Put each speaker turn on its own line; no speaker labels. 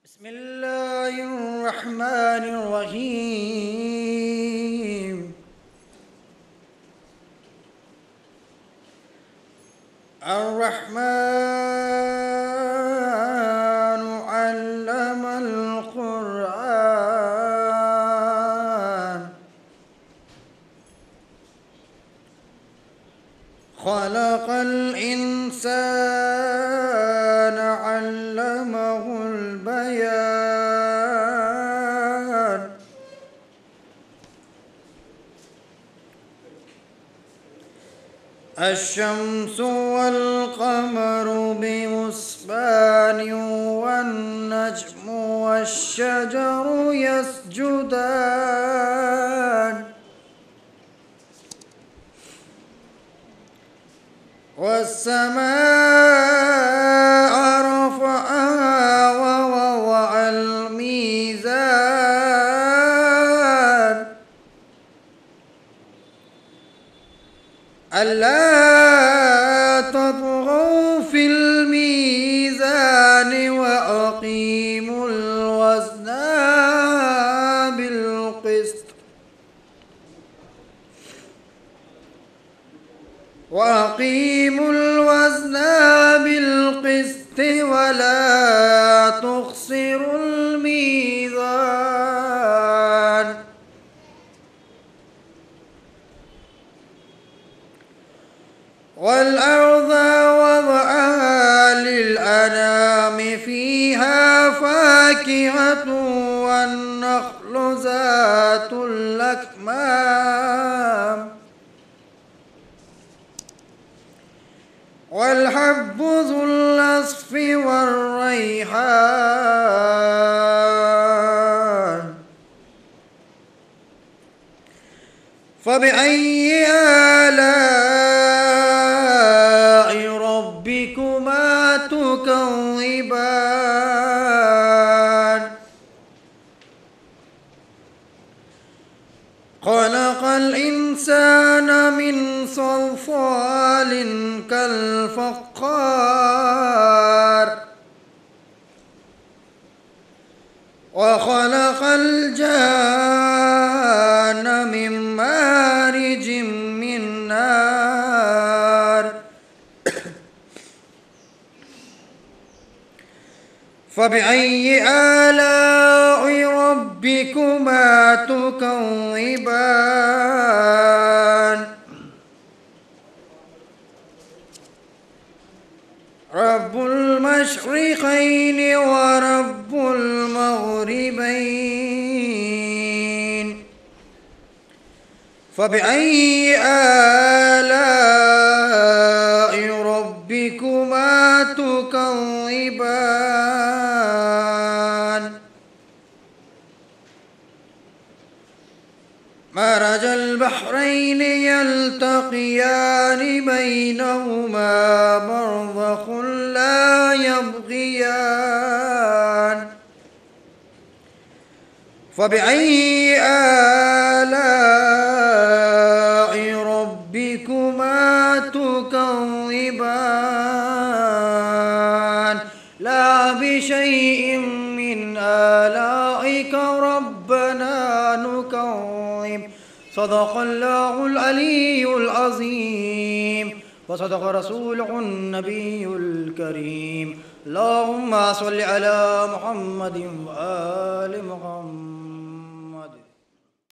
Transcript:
بسم الله الرحمن الرحيم. الرحمن علم القرآن خلق الإنسان علمه البيان الشمس والقمر بحسبان والنجم والشجر يسجدان والسماء رفعها ووضع الميزان ألا تطغوا في الميزان وأقيموا الوزن بالقسط ولا تخسروا الميزان والأرض وضعها للأنام فيها فاكهة والنخل ذات الأكمام والحب ذو العصف والريحان فبأي آلاء ربكما تكذبان خلق الإنسان من صلصال كالفخار وخلق الجان من مارج من نار فبأي آلاء ربكما تكذبان رب المشرقين ورب المغربين فبأي آلاء ربكما تكذبان مرج البحرين يلتقيان بينهما برزخ لا يبغيان فبأي آلاء ربكما تكذبان لا بشيء من آلائك ربنا نكذب صدق الله العلي العظيم وصدق رسوله النبي الكريم اللهم صل على محمد وآل